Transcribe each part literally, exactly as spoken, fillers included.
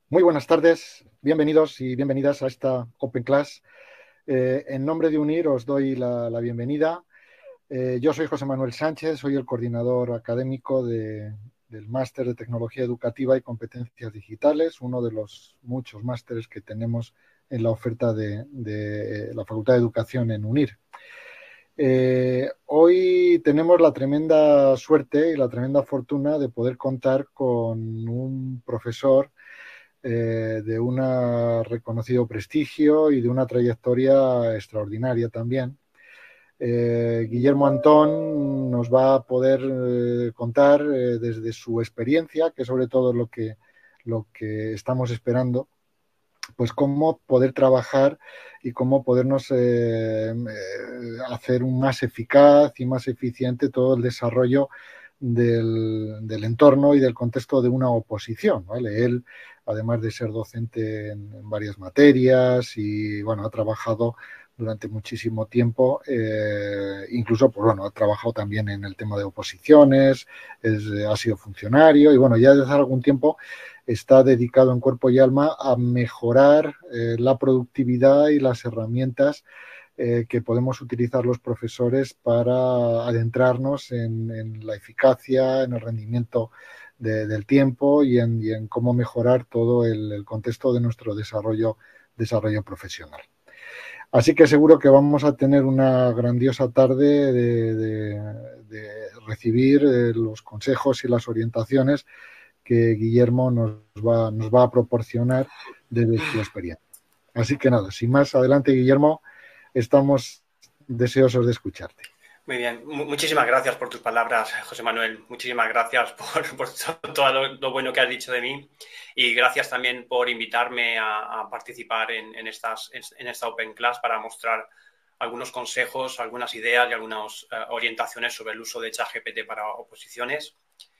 Muy buenas tardes, bienvenidos y bienvenidas a esta Open Class. Eh, en nombre de UNIR os doy la, la bienvenida. Eh, yo soy José Manuel Sánchez, soy el coordinador académico de, del Máster de Tecnología Educativa y Competencias Digitales, uno de los muchos másteres que tenemos en la oferta de, de la Facultad de Educación en UNIR. Eh, hoy tenemos la tremenda suerte y la tremenda fortuna de poder contar con un profesor eh, de un reconocido prestigio y de una trayectoria extraordinaria también. Eh, Guillermo Antón nos va a poder eh, contar eh, desde su experiencia, que sobre todo es lo que, lo que estamos esperando, pues cómo poder trabajar y cómo podernos eh, eh, hacer un más eficaz y más eficiente todo el desarrollo del, del, entorno y del contexto de una oposición, ¿vale? Él, además de ser docente en, en varias materias y, bueno, ha trabajado durante muchísimo tiempo, eh, incluso, pues bueno, ha trabajado también en el tema de oposiciones, es, ha sido funcionario y, bueno, ya desde hace algún tiempo está dedicado en cuerpo y alma a mejorar eh, la productividad y las herramientas eh, que podemos utilizar los profesores para adentrarnos en, en la eficacia, en el rendimiento de, del tiempo y en, y en, cómo mejorar todo el, el contexto de nuestro desarrollo, desarrollo profesional. Así que seguro que vamos a tener una grandiosa tarde de, de, de recibir eh, los consejos y las orientaciones que Guillermo nos va, nos va a proporcionar desde su experiencia. Así que nada, sin más, adelante Guillermo, estamos deseosos de escucharte. Muy bien, muchísimas gracias por tus palabras, José Manuel. Muchísimas gracias por, por todo lo, lo bueno que has dicho de mí y gracias también por invitarme a, a participar en, en, estas, en esta Open Class para mostrar algunos consejos, algunas ideas y algunas uh, orientaciones sobre el uso de ChatGPT para oposiciones.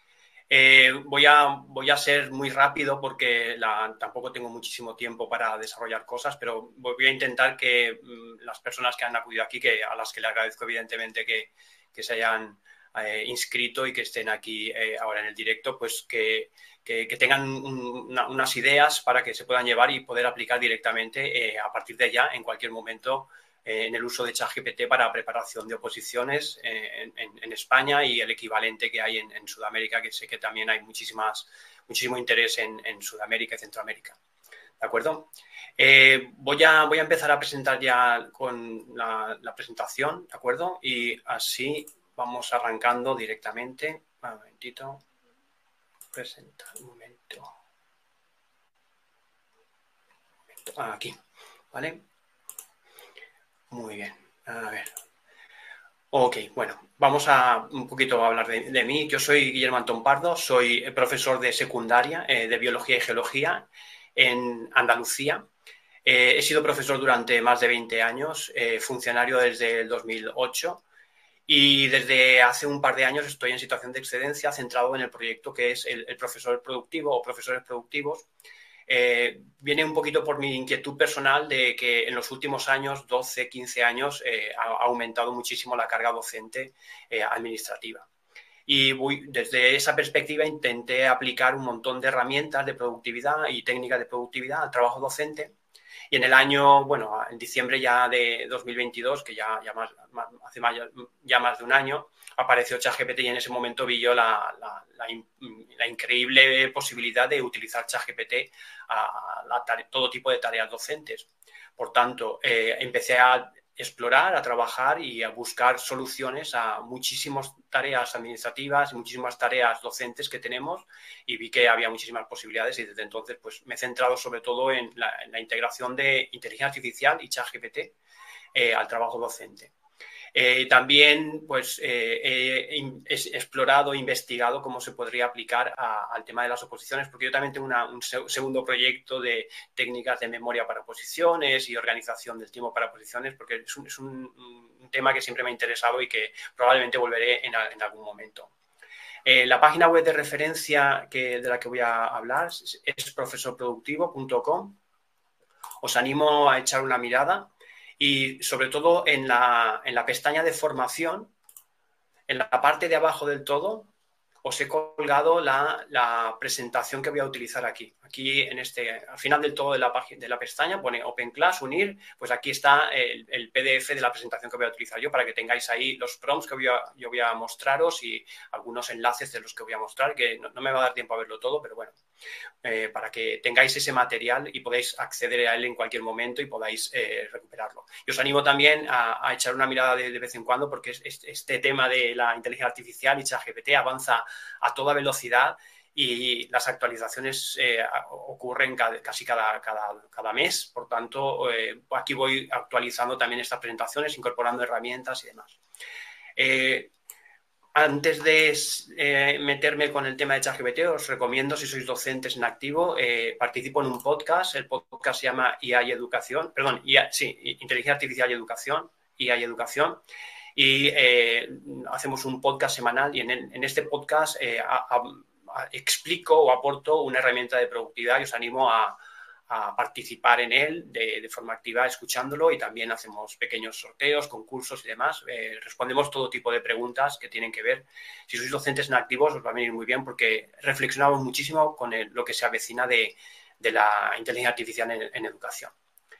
Eh, voy, a, voy a ser muy rápido porque la, tampoco tengo muchísimo tiempo para desarrollar cosas, pero voy a intentar que mm, las personas que han acudido aquí, que, a las que le agradezco evidentemente que, que se hayan eh, inscrito y que estén aquí eh, ahora en el directo, pues que, que, que tengan un, una, unas ideas para que se puedan llevar y poder aplicar directamente eh, a partir de ya, en cualquier momento, en el uso de ChatGPT para preparación de oposiciones en, en, en, España y el equivalente que hay en, en Sudamérica, que sé que también hay muchísimas, muchísimo interés en, en Sudamérica y Centroamérica. ¿De acuerdo? Eh, voy, a, voy a empezar a presentar ya con la, la presentación, ¿de acuerdo? Y así vamos arrancando directamente. Un momentito. Presentar, un momento. Un momento. Ah, aquí, ¿vale? Muy bien. A ver. Ok, bueno, vamos a un poquito a hablar de, de mí. Yo soy Guillermo Antón Pardo, soy profesor de secundaria eh, de Biología y Geología en Andalucía. Eh, he sido profesor durante más de veinte años, eh, funcionario desde el dos mil ocho y desde hace un par de años estoy en situación de excedencia centrado en el proyecto que es el, el profesor productivo o profesores productivos. Eh, viene un poquito por mi inquietud personal de que en los últimos años, doce, quince años, eh, ha, ha aumentado muchísimo la carga docente eh, administrativa. Y voy, desde esa perspectiva intenté aplicar un montón de herramientas de productividad y técnicas de productividad al trabajo docente. Y en el año, bueno, en diciembre ya de dos mil veintidós, que ya, ya más, más, hace más, ya más de un año, apareció ChatGPT y en ese momento vi yo la, la, la, la increíble posibilidad de utilizar ChatGPT a, a tare- todo tipo de tareas docentes. Por tanto, eh, empecé a explorar, a trabajar y a buscar soluciones a muchísimas tareas administrativas y muchísimas tareas docentes que tenemos y vi que había muchísimas posibilidades y desde entonces pues me he centrado sobre todo en la, en la integración de inteligencia artificial y ChatGPT eh, al trabajo docente. Eh, también pues, eh, he explorado, investigado cómo se podría aplicar a, al tema de las oposiciones, porque yo también tengo una, un segundo proyecto de técnicas de memoria para oposiciones y organización del tiempo para oposiciones, porque es un, es un, un tema que siempre me ha interesado y que probablemente volveré en, en algún momento. Eh, la página web de referencia que, de la que voy a hablar es, es profesor productivo punto com. Os animo a echar una mirada y sobre todo en la, en la pestaña de formación, en la parte de abajo del todo, os he colgado la, la presentación que voy a utilizar aquí. Aquí, en este, al final del todo de la, de la pestaña, pone Open Class, unir, pues aquí está el, el P D F de la presentación que voy a utilizar yo para que tengáis ahí los prompts que voy a, yo voy a mostraros y algunos enlaces de los que voy a mostrar, que no, no me va a dar tiempo a verlo todo, pero bueno, eh, para que tengáis ese material y podáis acceder a él en cualquier momento y podáis eh, recuperarlo. Y os animo también a, a echar una mirada de, de vez en cuando porque es, es, este tema de la inteligencia artificial y ChatGPT avanza a toda velocidad y las actualizaciones eh, ocurren cada, casi cada, cada, cada mes. Por tanto, eh, aquí voy actualizando también estas presentaciones, incorporando herramientas y demás. Eh, antes de eh, meterme con el tema de ChatGPT, os recomiendo, si sois docentes en activo, eh, participo en un podcast. El podcast se llama I A y Educación, perdón, I A, sí, Inteligencia Artificial y Educación, I A y Educación. Y eh, hacemos un podcast semanal y en, el, en este podcast eh, a, a, a, explico o aporto una herramienta de productividad y os animo a, a participar en él de, de forma activa escuchándolo y también hacemos pequeños sorteos, concursos y demás. Eh, respondemos todo tipo de preguntas que tienen que ver. Si sois docentes en activos os va a venir muy bien porque reflexionamos muchísimo con el, lo que se avecina de, de la inteligencia artificial en, en educación.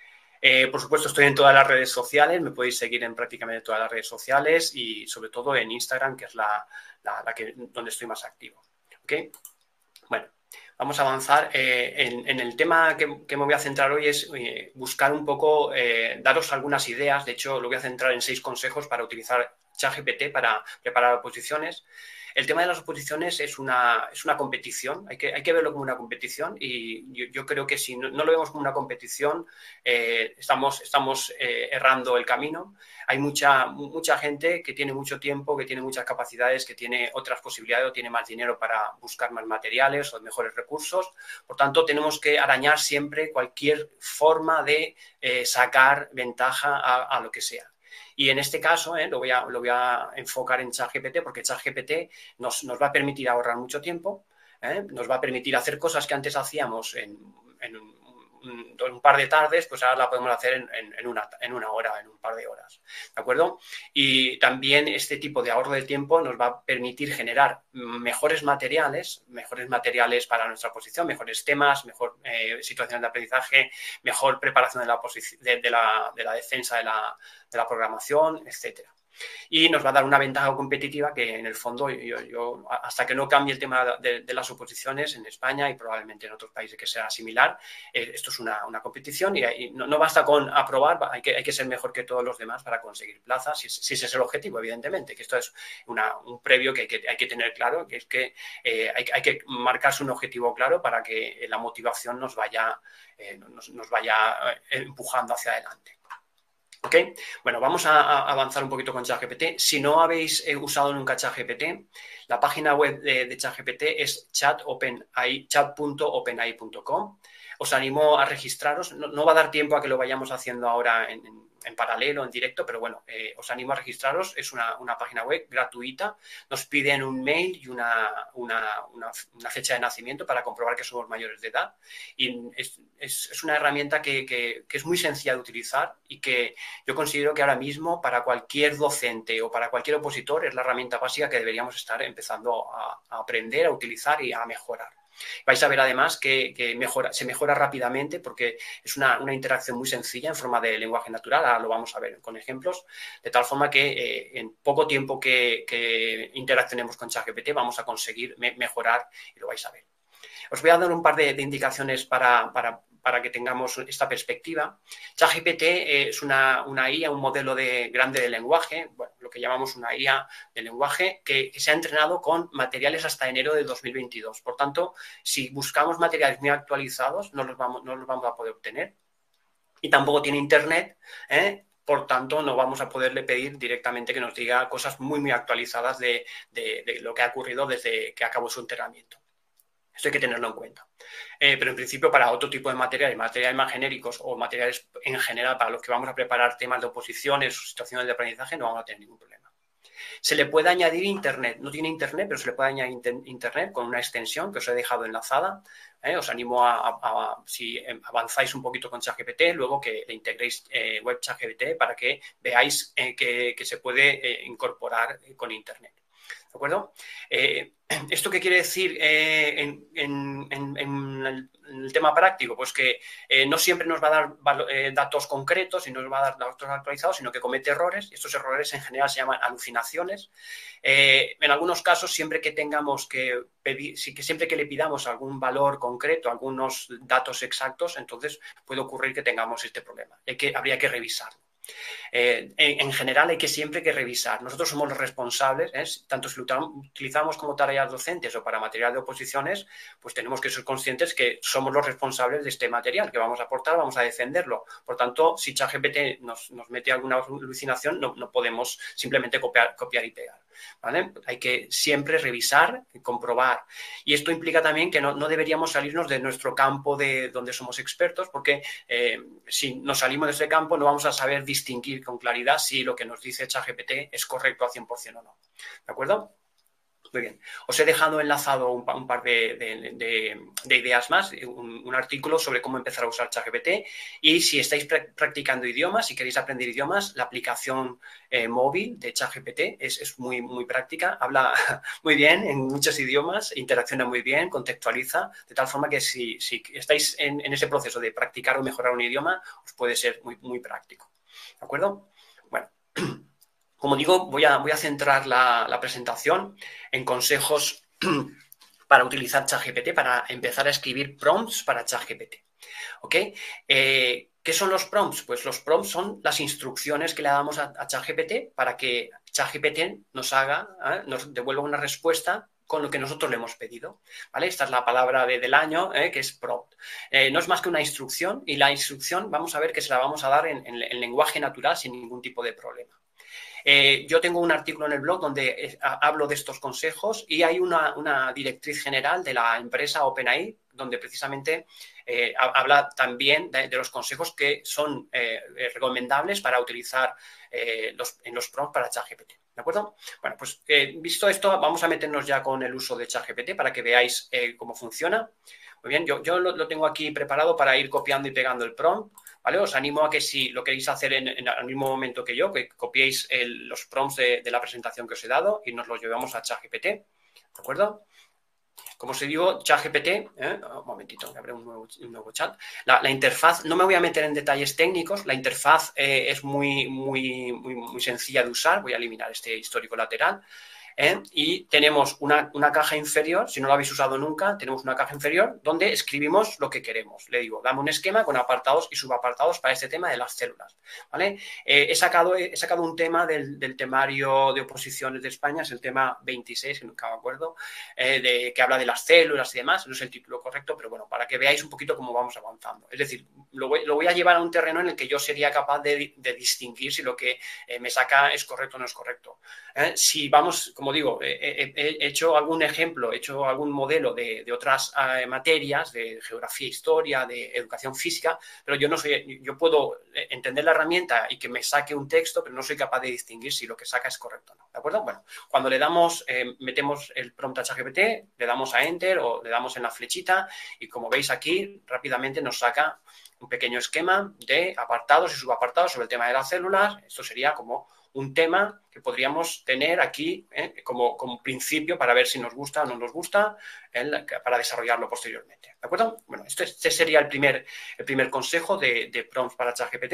Eh, por supuesto, estoy en todas las redes sociales, me podéis seguir en prácticamente todas las redes sociales y sobre todo en Instagram, que es la, la, la que, donde estoy más activo. ¿Okay? Bueno, vamos a avanzar. Eh, en, en el tema que, que me voy a centrar hoy es eh, buscar un poco, eh, daros algunas ideas. De hecho, lo voy a centrar en seis consejos para utilizar ChatGPT para preparar oposiciones. El tema de las oposiciones es una, es una competición, hay que, hay que verlo como una competición y yo, yo creo que si no, no lo vemos como una competición, eh, estamos, estamos eh, errando el camino. Hay mucha, mucha gente que tiene mucho tiempo, que tiene muchas capacidades, que tiene otras posibilidades o tiene más dinero para buscar más materiales o mejores recursos. Por tanto, tenemos que arañar siempre cualquier forma de eh, sacar ventaja a, a lo que sea. Y en este caso eh, lo, voy a, lo voy a enfocar en ChatGPT porque ChatGPT nos, nos va a permitir ahorrar mucho tiempo, eh, nos va a permitir hacer cosas que antes hacíamos en, en un, un, un par de tardes, pues ahora la podemos hacer en, en, en, una, en una hora, en un par de horas, ¿de acuerdo? Y también este tipo de ahorro de tiempo nos va a permitir generar mejores materiales, mejores materiales para nuestra posición, mejores temas, mejor eh, situaciones de aprendizaje, mejor preparación de la, de, de la, de la defensa de la de la programación, etcétera. Y nos va a dar una ventaja competitiva que en el fondo yo, yo hasta que no cambie el tema de, de las oposiciones en España y probablemente en otros países que sea similar, eh, esto es una, una competición y, y no, no basta con aprobar, hay que, hay que ser mejor que todos los demás para conseguir plazas, si, si ese es el objetivo, evidentemente, que esto es una, un previo que hay, que hay que tener claro, que es que eh, hay, hay que marcarse un objetivo claro para que la motivación nos vaya, eh, nos, nos vaya empujando hacia adelante. ¿Ok? Bueno, vamos a, a avanzar un poquito con ChatGPT. Si no habéis eh, usado nunca ChatGPT, la página web de, de ChatGPT es chat punto openai punto com. Os animo a registraros. No, no va a dar tiempo a que lo vayamos haciendo ahora en, en, en paralelo, en directo, pero bueno, eh, os animo a registraros. Es una, una página web gratuita. Nos piden un mail y una, una, una, una fecha de nacimiento para comprobar que somos mayores de edad. Y es, es, es una herramienta que, que, que es muy sencilla de utilizar y que yo considero que ahora mismo para cualquier docente o para cualquier opositor es la herramienta básica que deberíamos estar empezando a, a aprender, a utilizar y a mejorar. Vais a ver además que, que mejora, se mejora rápidamente porque es una, una interacción muy sencilla en forma de lenguaje natural, ahora lo vamos a ver con ejemplos, de tal forma que eh, en poco tiempo que, que interaccionemos con ChatGPT vamos a conseguir me, mejorar y lo vais a ver. Os voy a dar un par de, de indicaciones para, para, para que tengamos esta perspectiva. ChatGPT es una, una I A, un modelo de, grande de lenguaje, bueno, lo que llamamos una I A de lenguaje, que, que se ha entrenado con materiales hasta enero de dos mil veintidós. Por tanto, si buscamos materiales muy actualizados, no los vamos, no los vamos a poder obtener. Y tampoco tiene internet, ¿eh? Por tanto, no vamos a poderle pedir directamente que nos diga cosas muy, muy actualizadas de, de, de lo que ha ocurrido desde que acabó su entrenamiento. Esto hay que tenerlo en cuenta. Eh, pero en principio para otro tipo de materiales, materiales más genéricos o materiales en general para los que vamos a preparar temas de oposiciones o situaciones de aprendizaje, no vamos a tener ningún problema. Se le puede añadir internet. No tiene internet, pero se le puede añadir internet con una extensión que os he dejado enlazada. Eh, os animo a, a, a, si avanzáis un poquito con ChatGPT, luego que le integréis eh, web ChatGPT para que veáis eh, que, que se puede eh, incorporar con internet. ¿De acuerdo? Eh, ¿Esto qué quiere decir eh, en, en, en, en, el, en el tema práctico? Pues que eh, no siempre nos va a dar eh, datos concretos y no nos va a dar datos actualizados, sino que comete errores, y estos errores en general se llaman alucinaciones. Eh, en algunos casos, siempre que tengamos que pedir, que siempre que le pidamos algún valor concreto, algunos datos exactos, entonces puede ocurrir que tengamos este problema. Hay que, habría que revisarlo. Eh, en, en general hay que siempre que revisar. Nosotros somos los responsables, ¿eh? Tanto si lo utilizamos como tareas docentes o para material de oposiciones, pues tenemos que ser conscientes que somos los responsables de este material que vamos a aportar, vamos a defenderlo. Por tanto, si ChatGPT nos, nos mete alguna alucinación, no, no podemos simplemente copiar, copiar y pegar, ¿vale? Hay que siempre revisar y comprobar. Y esto implica también que no, no deberíamos salirnos de nuestro campo de donde somos expertos, porque eh, si nos salimos de ese campo no vamos a saber distinguir con claridad si lo que nos dice ChatGPT es correcto al cien por cien o no. ¿De acuerdo? Muy bien. Os he dejado enlazado un, un par de, de, de, de ideas más, un, un artículo sobre cómo empezar a usar ChatGPT, y si estáis practicando idiomas, si queréis aprender idiomas, la aplicación eh, móvil de ChatGPT es, es muy, muy práctica, habla muy bien en muchos idiomas, interacciona muy bien, contextualiza, de tal forma que si, si estáis en, en ese proceso de practicar o mejorar un idioma, os puede ser muy, muy práctico. ¿De acuerdo? Bueno. Como digo, voy a, voy a centrar la, la presentación en consejos para utilizar ChatGPT, para empezar a escribir prompts para ChatGPT. ¿Ok? Eh, ¿Qué son los prompts? Pues los prompts son las instrucciones que le damos a, a ChatGPT para que ChatGPT nos haga, ¿eh? nos devuelva una respuesta con lo que nosotros le hemos pedido, ¿vale? Esta es la palabra de, del año, ¿eh? Que es prompt. Eh, no es más que una instrucción, y la instrucción vamos a ver que se la vamos a dar en, en, en lenguaje natural sin ningún tipo de problema. Eh, yo tengo un artículo en el blog donde eh, hablo de estos consejos, y hay una, una directriz general de la empresa OpenAI donde precisamente eh, habla también de, de los consejos que son eh, recomendables para utilizar eh, los, en los prompts para ChatGPT. ¿De acuerdo? Bueno, pues eh, visto esto, vamos a meternos ya con el uso de ChatGPT para que veáis eh, cómo funciona. Muy bien, yo, yo lo, lo tengo aquí preparado para ir copiando y pegando el prompt, ¿vale? Os animo a que si lo queréis hacer en, en el mismo momento que yo, que copiéis el, los prompts de, de la presentación que os he dado y nos los llevamos a ChatGPT, ¿de acuerdo? Como os digo, ChatGPT, ¿eh? un momentito, que abre un nuevo, un nuevo chat. La, la interfaz, no me voy a meter en detalles técnicos, la interfaz eh, es muy, muy, muy, muy sencilla de usar. Voy a eliminar este histórico lateral. ¿Eh? Y tenemos una, una caja inferior, si no lo habéis usado nunca, tenemos una caja inferior donde escribimos lo que queremos. Le digo, dame un esquema con apartados y subapartados para este tema de las células, ¿vale? Eh, he, sacado, he sacado un tema del, del temario de oposiciones de España, es el tema veintiséis, que nunca me acuerdo, eh, de, que habla de las células y demás, no es el título correcto, pero bueno, para que veáis un poquito cómo vamos avanzando. Es decir, lo voy, lo voy a llevar a un terreno en el que yo sería capaz de, de distinguir si lo que eh, me saca es correcto o no es correcto. ¿Eh? Si vamos, como digo, he, he hecho algún ejemplo, he hecho algún modelo de, de otras eh, materias, de geografía, historia, de educación física, pero yo no soy, yo puedo entender la herramienta y que me saque un texto, pero no soy capaz de distinguir si lo que saca es correcto o no, ¿de acuerdo? Bueno, cuando le damos, eh, metemos el prompt a ChatGPT, le damos a Enter o le damos en la flechita y como veis aquí, rápidamente nos saca un pequeño esquema de apartados y subapartados sobre el tema de las células. Esto sería como un tema que podríamos tener aquí ¿eh? como, como principio para ver si nos gusta o no nos gusta, ¿eh? para desarrollarlo posteriormente. ¿De acuerdo? Bueno, este, este sería el primer, el primer consejo de, de prompts para ChatGPT.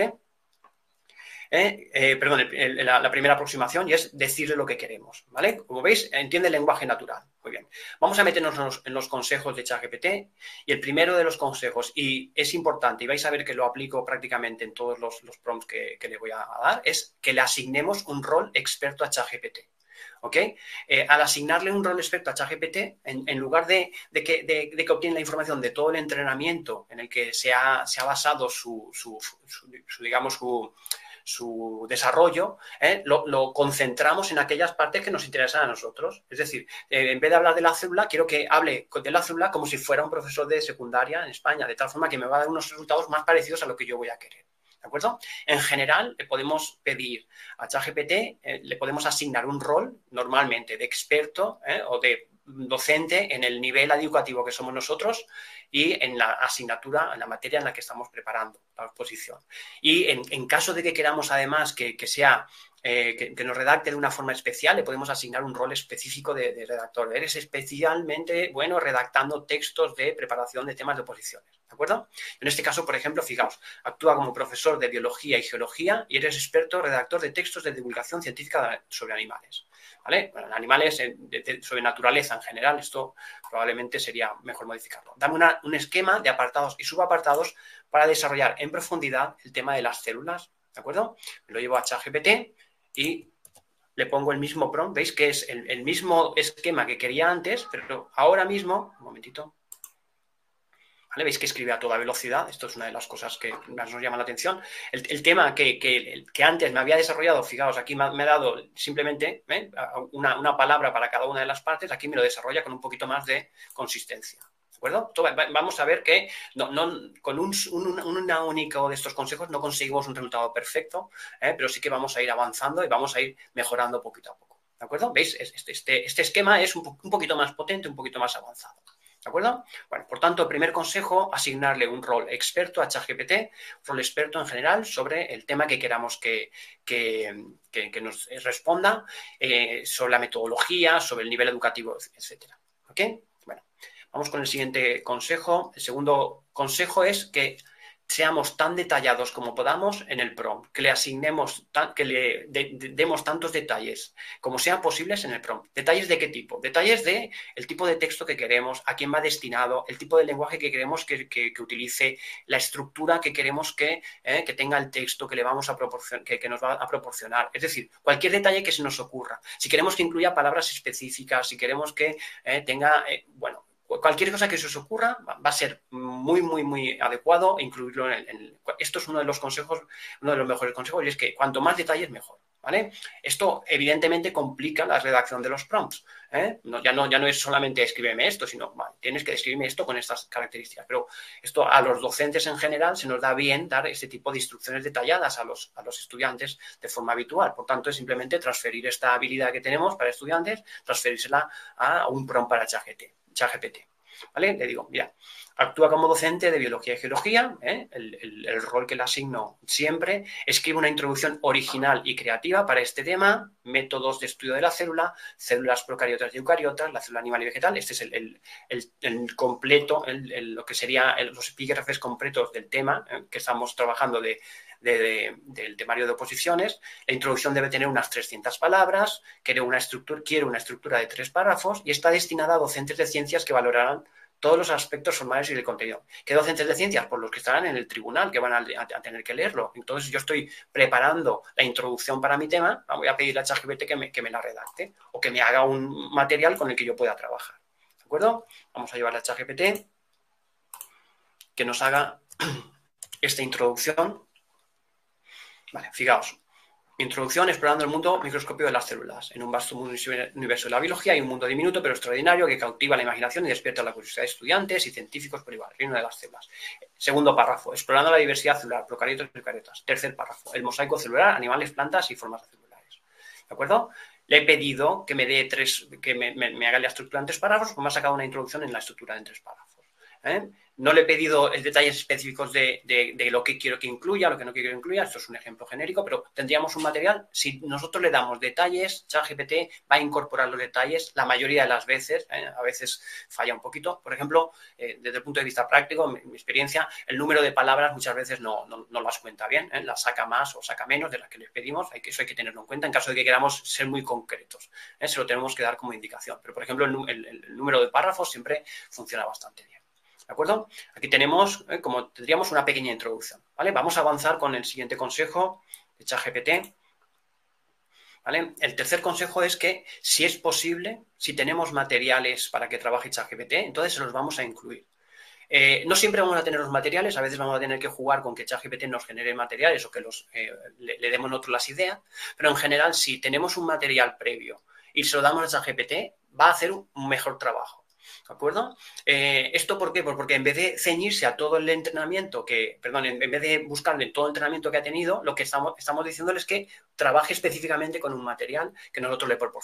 Eh, eh, perdón, el, el, la, la primera aproximación, y es decirle lo que queremos, ¿vale? Como veis, entiende el lenguaje natural. Muy bien. Vamos a meternos en los, en los consejos de ChatGPT, y el primero de los consejos, y es importante, y vais a ver que lo aplico prácticamente en todos los, los prompts que, que le voy a dar, es que le asignemos un rol experto a ChatGPT. ¿Ok? Eh, al asignarle un rol experto a ChatGPT, en, en lugar de, de, que, de, de que obtiene la información de todo el entrenamiento en el que se ha, se ha basado su, su, su, su digamos, su... su desarrollo, ¿eh? lo, lo concentramos en aquellas partes que nos interesan a nosotros. Es decir, eh, en vez de hablar de la célula, quiero que hable de la célula como si fuera un profesor de secundaria en España, de tal forma que me va a dar unos resultados más parecidos a lo que yo voy a querer. ¿De acuerdo? En general, le podemos pedir a ChatGPT, eh, le podemos asignar un rol, normalmente de experto ¿eh? o de docente en el nivel educativo que somos nosotros y en la asignatura, en la materia en la que estamos preparando la exposición. Y en, en caso de que queramos además que, que sea eh, que, que nos redacte de una forma especial, le podemos asignar un rol específico de, de redactor. Eres especialmente bueno redactando textos de preparación de temas de oposiciones, ¿de acuerdo? En este caso, por ejemplo, fijaos, actúa como profesor de biología y geología y eres experto redactor de textos de divulgación científica sobre animales. ¿Vale? Bueno, animales, de, de, sobre naturaleza en general, esto probablemente sería mejor modificarlo. Dame una, un esquema de apartados y subapartados para desarrollar en profundidad el tema de las células, ¿de acuerdo? Me lo llevo a ChatGPT y le pongo el mismo prompt, veis que es el, el mismo esquema que quería antes, pero ahora mismo, un momentito, ¿vale? Veis que escribe a toda velocidad, esto es una de las cosas que más nos llama la atención. El, el tema que, que, que antes me había desarrollado, fijaos, aquí me, me ha dado simplemente ¿eh? una, una palabra para cada una de las partes, aquí me lo desarrolla con un poquito más de consistencia. ¿De acuerdo? Vamos a ver que no, no, con un, un, un único de estos consejos no conseguimos un resultado perfecto, ¿eh? Pero sí que vamos a ir avanzando y vamos a ir mejorando poquito a poco. ¿De acuerdo? ¿Veis? Este, este, este esquema es un, un poquito más potente, un poquito más avanzado. ¿De acuerdo? Bueno, por tanto, el primer consejo, asignarle un rol experto a ChatGPT, rol experto en general sobre el tema que queramos que, que, que, que nos responda, eh, sobre la metodología, sobre el nivel educativo, etcétera. ¿Ok? Bueno, vamos con el siguiente consejo. El segundo consejo es que seamos tan detallados como podamos en el prompt, que le asignemos, que le de, de, demos tantos detalles como sean posibles en el prompt. ¿Detalles de qué tipo? Detalles de el tipo de texto que queremos, a quién va destinado, el tipo de lenguaje que queremos que, que, que utilice, la estructura que queremos que, eh, que tenga el texto que le vamos a proporcionar, que, que nos va a proporcionar. Es decir, cualquier detalle que se nos ocurra. Si queremos que incluya palabras específicas, si queremos que eh, tenga, eh, bueno, cualquier cosa que se os ocurra va a ser muy, muy, muy adecuado incluirlo en, en... Esto es uno de los consejos, uno de los mejores consejos, y es que cuanto más detalles, mejor, ¿vale? Esto, evidentemente, complica la redacción de los prompts, ¿eh? No, ya, no, ya no es solamente escríbeme esto, sino, vale, tienes que describirme esto con estas características. Pero esto a los docentes en general se nos da bien dar este tipo de instrucciones detalladas a los, a los estudiantes de forma habitual. Por tanto, es simplemente transferir esta habilidad que tenemos para estudiantes, transferírsela a un prompt para ChatGPT. ChatGPT, ¿vale? Le digo, mira, actúa como docente de biología y geología, ¿eh? el, el, el rol que le asigno siempre, escribe una introducción original y creativa para este tema, métodos de estudio de la célula, células procariotas y eucariotas, la célula animal y vegetal, este es el, el, el, el completo, el, lo que sería los epígrafes completos del tema ¿eh? que estamos trabajando de De, de, del temario de oposiciones. La introducción debe tener unas trescientas palabras, quiero una, estructura, quiero una estructura de tres párrafos y está destinada a docentes de ciencias que valorarán todos los aspectos formales y del contenido. ¿Qué docentes de ciencias? Pues los que estarán en el tribunal, que van a, a, a tener que leerlo. Entonces yo estoy preparando la introducción para mi tema, voy a pedirle a ChatGPT que me, que me la redacte o que me haga un material con el que yo pueda trabajar. ¿De acuerdo? Vamos a llevarle a ChatGPT que nos haga esta introducción. Vale, fijaos. Introducción explorando el mundo microscópico de las células. En un vasto universo de la biología hay un mundo diminuto pero extraordinario que cautiva la imaginación y despierta la curiosidad de estudiantes y científicos por igual. Reino de las células. Segundo párrafo. Explorando la diversidad celular, procariotas y eucariotas. Tercer párrafo. El mosaico celular, animales, plantas y formas celulares. ¿De acuerdo? Le he pedido que me dé tres, que me, me, me haga la estructura en tres párrafos, pues me ha sacado una introducción en la estructura en tres párrafos. ¿Eh? No le he pedido detalles específicos de, de, de lo que quiero que incluya, lo que no quiero que incluya. Esto es un ejemplo genérico, pero tendríamos un material. Si nosotros le damos detalles, ChatGPT va a incorporar los detalles la mayoría de las veces. ¿eh? A veces falla un poquito. Por ejemplo, eh, desde el punto de vista práctico, mi, mi experiencia, el número de palabras muchas veces no, no, no las cuenta bien. ¿eh? Las saca más o saca menos de las que les pedimos. Hay que, eso hay que tenerlo en cuenta en caso de que queramos ser muy concretos. ¿eh? Se lo tenemos que dar como indicación. Pero, por ejemplo, el, el, el número de párrafos siempre funciona bastante bien. ¿De acuerdo? Aquí tenemos, eh, como tendríamos una pequeña introducción, ¿vale? Vamos a avanzar con el siguiente consejo de ChatGPT, ¿vale? El tercer consejo es que, si es posible, si tenemos materiales para que trabaje ChatGPT, entonces se los vamos a incluir. Eh, no siempre vamos a tener los materiales, a veces vamos a tener que jugar con que ChatGPT nos genere materiales o que los, eh, le, le demos nosotros las ideas, pero en general, si tenemos un material previo y se lo damos a ChatGPT, va a hacer un mejor trabajo. ¿De acuerdo? Eh, ¿Esto por qué? Pues porque en vez de ceñirse a todo el entrenamiento que, perdón, en vez de buscarle todo el entrenamiento que ha tenido, lo que estamos, estamos diciéndole es que trabaje específicamente con un material que nosotros le proporcionamos.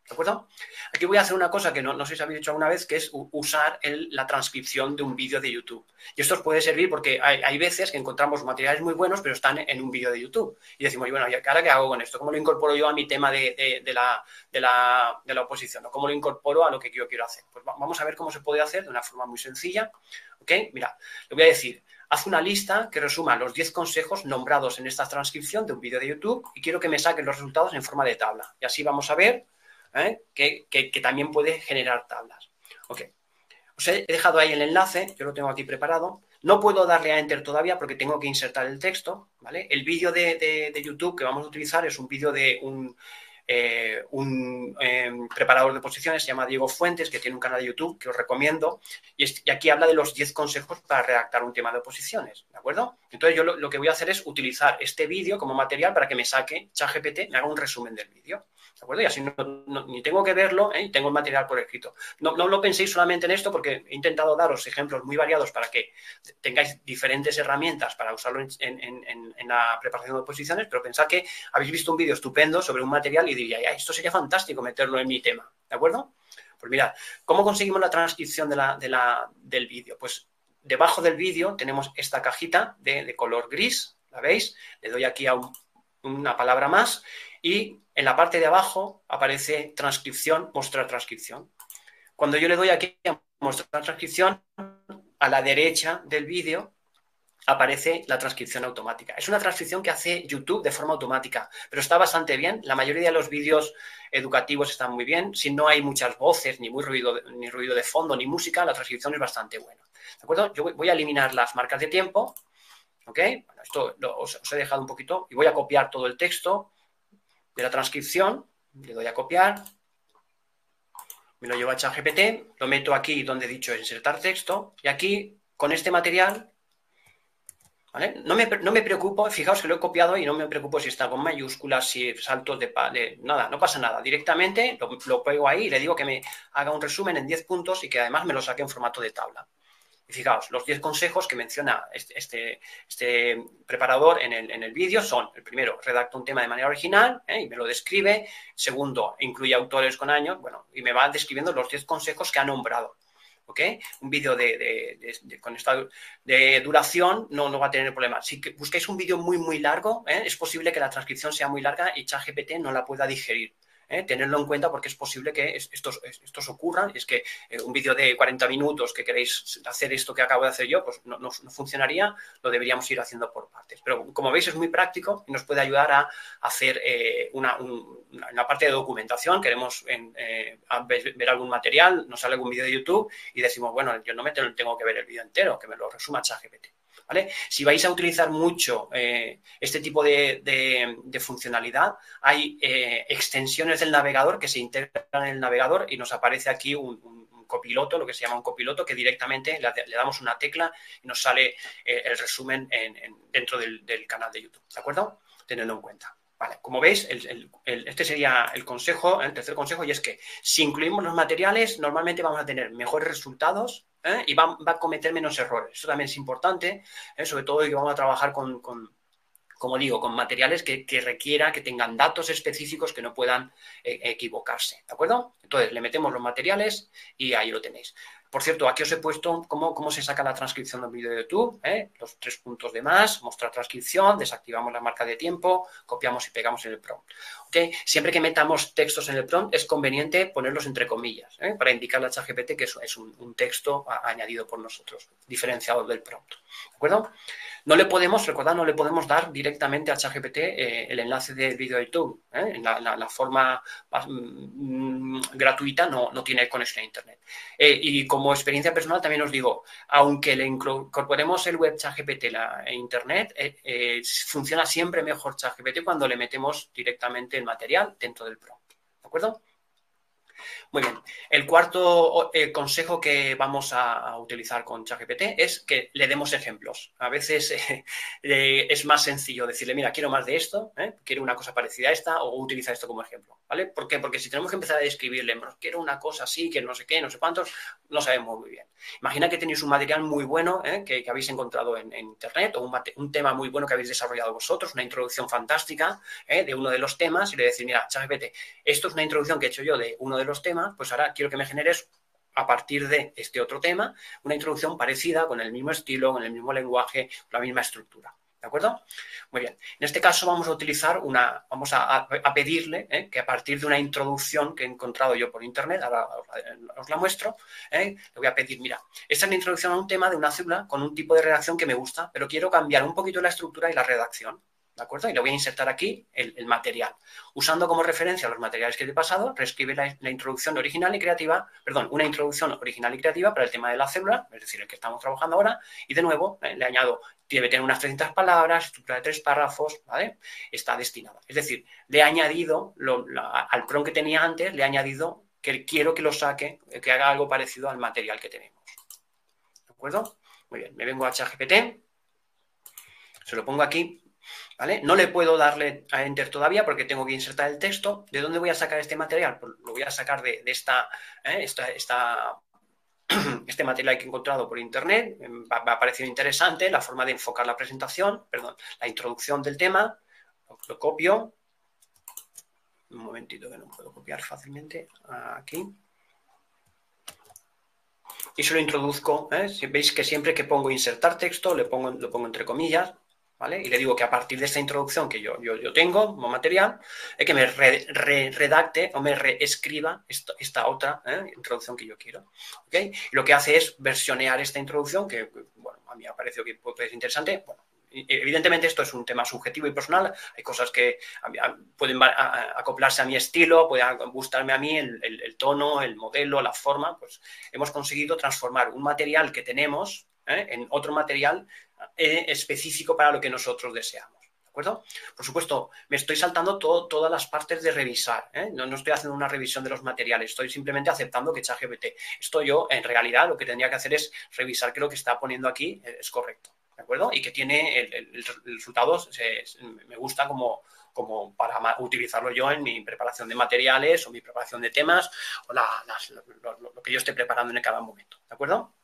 ¿De acuerdo? Aquí voy a hacer una cosa que no, no sé si habéis hecho alguna vez, que es usar el, la transcripción de un vídeo de YouTube. Y esto os puede servir porque hay, hay veces que encontramos materiales muy buenos, pero están en un vídeo de YouTube. Y decimos, bueno, ¿y ahora qué hago con esto? ¿Cómo lo incorporo yo a mi tema de, de, de, la, de, la, de la oposición? ¿O cómo lo incorporo a lo que yo quiero hacer? Pues vamos a ver cómo se puede hacer de una forma muy sencilla. ¿Ok? Mira, le voy a decir, haz una lista que resuma los diez consejos nombrados en esta transcripción de un vídeo de YouTube y quiero que me saquen los resultados en forma de tabla. Y así vamos a ver ¿Eh? Que, que, que también puede generar tablas. Ok, os he dejado ahí el enlace, yo lo tengo aquí preparado. No puedo darle a Enter todavía porque tengo que insertar el texto, ¿vale? El vídeo de, de, de YouTube que vamos a utilizar es un vídeo de un, eh, un eh, preparador de posiciones, se llama Diego Fuentes, que tiene un canal de YouTube que os recomiendo, y, es, y aquí habla de los diez consejos para redactar un tema de oposiciones, ¿de acuerdo? Entonces yo lo, lo que voy a hacer es utilizar este vídeo como material para que me saque ChatGPT, me haga un resumen del vídeo. ¿De acuerdo? Y así no, no, ni tengo que verlo, ¿eh? Tengo el material por escrito. No, no lo penséis solamente en esto porque he intentado daros ejemplos muy variados para que tengáis diferentes herramientas para usarlo en, en, en, en la preparación de oposiciones, pero pensad que habéis visto un vídeo estupendo sobre un material y diríais, esto sería fantástico meterlo en mi tema, ¿de acuerdo? Pues mirad, ¿cómo conseguimos la transcripción de la, de la, del vídeo? Pues debajo del vídeo tenemos esta cajita de, de color gris, ¿la veis? Le doy aquí a un, una palabra más y en la parte de abajo aparece transcripción, mostrar transcripción. Cuando yo le doy aquí a mostrar transcripción, a la derecha del vídeo aparece la transcripción automática. Es una transcripción que hace YouTube de forma automática, pero está bastante bien. La mayoría de los vídeos educativos están muy bien. Si no hay muchas voces, ni muy ruido, ni ruido de fondo, ni música, la transcripción es bastante buena. ¿De acuerdo? Yo voy a eliminar las marcas de tiempo. ¿Ok? Bueno, esto lo, os, os he dejado un poquito y voy a copiar todo el texto de la transcripción, le doy a copiar, me lo llevo a ChatGPT, lo meto aquí donde he dicho insertar texto y aquí con este material, ¿vale? No me, no me preocupo, fijaos que lo he copiado y no me preocupo si está con mayúsculas, si saltos de, de nada, no pasa nada, directamente lo, lo pego ahí y le digo que me haga un resumen en diez puntos y que además me lo saque en formato de tabla. Y fijaos, los diez consejos que menciona este, este, este preparador en el, en el vídeo son, el primero, redacta un tema de manera original, ¿eh? Y me lo describe. Segundo, incluye autores con años, bueno, y me va describiendo los diez consejos que ha nombrado. ¿Ok? Un vídeo de, de, de, de, con esta de duración no, no va a tener problema. Si buscáis un vídeo muy, muy largo, ¿eh? Es posible que la transcripción sea muy larga y ChatGPT no la pueda digerir. ¿Eh? Tenerlo en cuenta porque es posible que estos, estos ocurran. Es que eh, un vídeo de cuarenta minutos que queréis hacer esto que acabo de hacer yo, pues no, no, no funcionaría, lo deberíamos ir haciendo por partes. Pero como veis es muy práctico y nos puede ayudar a hacer eh, una, un, una parte de documentación. Queremos en, eh, ver algún material, nos sale algún vídeo de YouTube y decimos, bueno, yo no me tengo que ver el vídeo entero, que me lo resuma ChatGPT. ¿Vale? Si vais a utilizar mucho eh, este tipo de, de, de funcionalidad, hay eh, extensiones del navegador que se integran en el navegador y nos aparece aquí un, un, un copiloto, lo que se llama un copiloto, que directamente le, le damos una tecla y nos sale eh, el resumen en, en, dentro del, del canal de YouTube. ¿De acuerdo? Tenedlo en cuenta. Vale, como veis, el, el, el, este sería el consejo, el tercer consejo, y es que si incluimos los materiales, normalmente vamos a tener mejores resultados, ¿eh? Y va, va a cometer menos errores. Eso también es importante, ¿eh? Sobre todo que vamos a trabajar con, con como digo, con materiales que, que requiera, que tengan datos específicos que no puedan eh, equivocarse, ¿de acuerdo? Entonces, le metemos los materiales y ahí lo tenéis. Por cierto, aquí os he puesto cómo, cómo se saca la transcripción de un vídeo de YouTube, ¿eh? Los tres puntos de más, mostrar transcripción, desactivamos la marca de tiempo, copiamos y pegamos en el prompt. ¿Okay? Siempre que metamos textos en el prompt es conveniente ponerlos entre comillas, ¿eh? Para indicarle a ChatGPT que eso es un, un texto a, añadido por nosotros, diferenciado del prompt, ¿de acuerdo? No le podemos, recordad, no le podemos dar directamente a ChatGPT eh, el enlace del vídeo de YouTube. ¿eh? En la, la, la forma más, mm, gratuita no, no tiene conexión a Internet. Eh, y como experiencia personal también os digo, aunque le incorporemos el web ChatGPT a Internet, eh, eh, funciona siempre mejor ChatGPT cuando le metemos directamente el material dentro del prompt. ¿De acuerdo? Muy bien. El cuarto eh, consejo que vamos a, a utilizar con ChatGPT es que le demos ejemplos. A veces eh, eh, es más sencillo decirle, mira, quiero más de esto, ¿eh? quiero una cosa parecida a esta, o utiliza esto como ejemplo, ¿vale? ¿Por qué? Porque si tenemos que empezar a describirle, quiero una cosa así, que no sé qué, no sé cuántos, no sabemos muy bien. Imagina que tenéis un material muy bueno ¿eh? que, que habéis encontrado en, en Internet, o un, un tema muy bueno que habéis desarrollado vosotros, una introducción fantástica ¿eh? de uno de los temas, y le decís, mira, ChatGPT, esto es una introducción que he hecho yo de uno de los temas, pues ahora quiero que me generes, a partir de este otro tema, una introducción parecida, con el mismo estilo, con el mismo lenguaje, con la misma estructura. ¿De acuerdo? Muy bien. En este caso vamos a utilizar una, vamos a, a, a pedirle ¿eh? que a partir de una introducción que he encontrado yo por internet, ahora os la muestro, ¿eh? le voy a pedir, mira, esta es la introducción a un tema de una célula con un tipo de redacción que me gusta, pero quiero cambiar un poquito la estructura y la redacción. ¿De acuerdo? Y le voy a insertar aquí el, el material. Usando como referencia los materiales que te he pasado, reescribe la, la introducción original y creativa, perdón, una introducción original y creativa para el tema de la célula, es decir, el que estamos trabajando ahora, y de nuevo eh, le añado, debe tener unas trescientas palabras, estructura de tres párrafos, ¿vale? Está destinada. Es decir, le he añadido, lo, la, al prompt que tenía antes, le he añadido que quiero que lo saque, que haga algo parecido al material que tenemos. ¿De acuerdo? Muy bien, me vengo a ChatGPT, se lo pongo aquí. ¿Vale? No le puedo darle a Enter todavía porque tengo que insertar el texto. ¿De dónde voy a sacar este material? Pues lo voy a sacar de, de esta, ¿eh? esta, esta, este material que he encontrado por internet. Me ha parecido interesante la forma de enfocar la presentación, perdón, la introducción del tema. Lo, lo copio. Un momentito que no puedo copiar fácilmente. Aquí. Y se lo introduzco. ¿eh? Si veis que siempre que pongo insertar texto, le pongo, lo pongo entre comillas. ¿Vale? Y le digo que a partir de esta introducción que yo, yo, yo tengo como material, eh, que me re, re, redacte o me reescriba esta, esta otra eh, introducción que yo quiero. ¿Okay? Y lo que hace es versionear esta introducción, que bueno, a mí me ha parecido que puede ser interesante. Bueno, evidentemente esto es un tema subjetivo y personal, hay cosas que pueden acoplarse a mi estilo, pueden gustarme a mí el, el, el tono, el modelo, la forma. Pues hemos conseguido transformar un material que tenemos eh, en otro material Eh, específico para lo que nosotros deseamos. ¿De acuerdo? Por supuesto, me estoy saltando todo, todas las partes de revisar. ¿eh? No, no estoy haciendo una revisión de los materiales, estoy simplemente aceptando que ChatGPT. Esto yo, en realidad, lo que tendría que hacer es revisar que lo que está poniendo aquí es correcto. ¿De acuerdo? Y que tiene el, el, el resultado, se, me gusta como, como para utilizarlo yo en mi preparación de materiales o mi preparación de temas o la, las, lo, lo, lo que yo esté preparando en cada momento. ¿De acuerdo?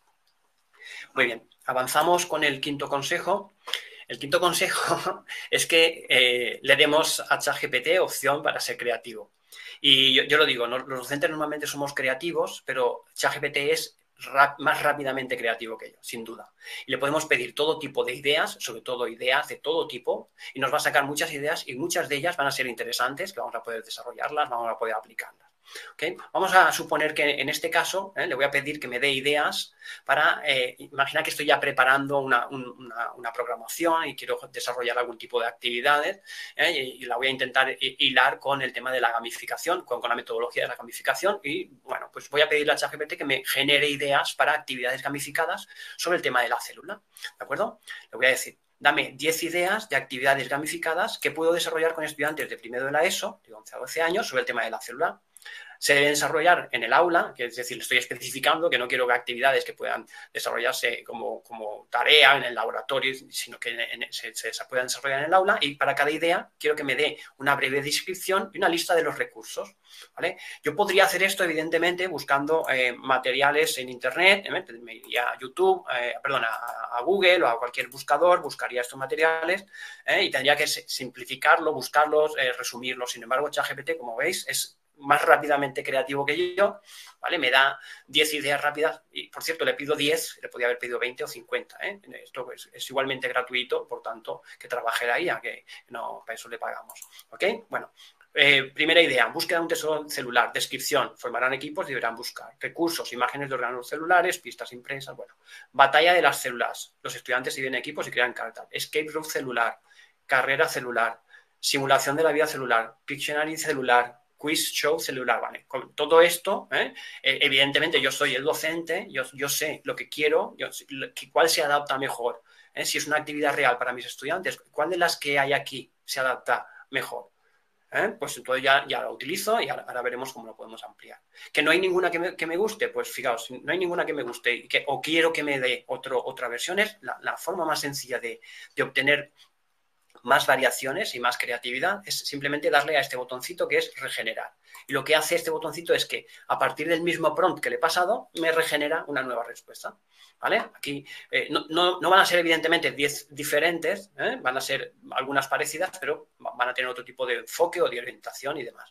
Muy bien, avanzamos con el quinto consejo. El quinto consejo es que eh, le demos a ChatGPT opción para ser creativo. Y yo, yo lo digo, ¿no? Los docentes normalmente somos creativos, pero ChatGPT es rap, más rápidamente creativo que yo, sin duda. Y le podemos pedir todo tipo de ideas, sobre todo ideas de todo tipo, y nos va a sacar muchas ideas y muchas de ellas van a ser interesantes, que vamos a poder desarrollarlas, vamos a poder aplicarlas. ¿Okay? Vamos a suponer que en este caso eh, le voy a pedir que me dé ideas para, eh, imagina que estoy ya preparando una, una, una programación y quiero desarrollar algún tipo de actividades eh, y, y la voy a intentar hilar con el tema de la gamificación, con, con la metodología de la gamificación y bueno, pues voy a pedirle a ChatGPT que me genere ideas para actividades gamificadas sobre el tema de la célula, ¿de acuerdo? Le voy a decir, dame diez ideas de actividades gamificadas que puedo desarrollar con estudiantes de primero de la ESO, de once a doce años, sobre el tema de la célula. Se deben desarrollar en el aula, que es decir, estoy especificando que no quiero que actividades que puedan desarrollarse como, como tarea en el laboratorio, sino que en, en, se, se puedan desarrollar en el aula y para cada idea quiero que me dé una breve descripción y una lista de los recursos. ¿Vale? Yo podría hacer esto, evidentemente, buscando eh, materiales en Internet, ¿eh? Me iría a YouTube, eh, perdón, a, a Google o a cualquier buscador, buscaría estos materiales ¿eh? y tendría que simplificarlo, buscarlos, eh, resumirlos. Sin embargo, ChatGPT, como veis, es más rápidamente creativo que yo, ¿vale? Me da diez ideas rápidas y, por cierto, le pido diez, le podía haber pedido veinte o cincuenta, ¿eh? Esto es, es igualmente gratuito, por tanto, que trabaje la I A, que no, para eso le pagamos, ¿ok? Bueno, eh, primera idea, búsqueda de un tesoro celular, descripción, formarán equipos y deberán buscar recursos, imágenes de órganos celulares, pistas impresas, bueno, batalla de las células, los estudiantes dividen equipos y crean cartas, escape room celular, carrera celular, simulación de la vida celular, Pictionary celular, quiz show celular, ¿vale? Con todo esto, ¿eh? Eh, evidentemente yo soy el docente, yo, yo sé lo que quiero, yo, cuál se adapta mejor, ¿eh? Si es una actividad real para mis estudiantes, cuál de las que hay aquí se adapta mejor. ¿eh? Pues entonces ya, ya lo utilizo y ahora, ahora veremos cómo lo podemos ampliar. ¿Que no hay ninguna que me, que me guste? Pues fijaos, no hay ninguna que me guste y que, o quiero que me dé otro, otra versión, es la, la forma más sencilla de, de obtener más variaciones y más creatividad es simplemente darle a este botoncito que es regenerar. Y lo que hace este botoncito es que a partir del mismo prompt que le he pasado, me regenera una nueva respuesta. ¿Vale? Aquí eh, no, no, no van a ser evidentemente diez diferentes, ¿eh? Van a ser algunas parecidas, pero van a tener otro tipo de enfoque o de orientación y demás.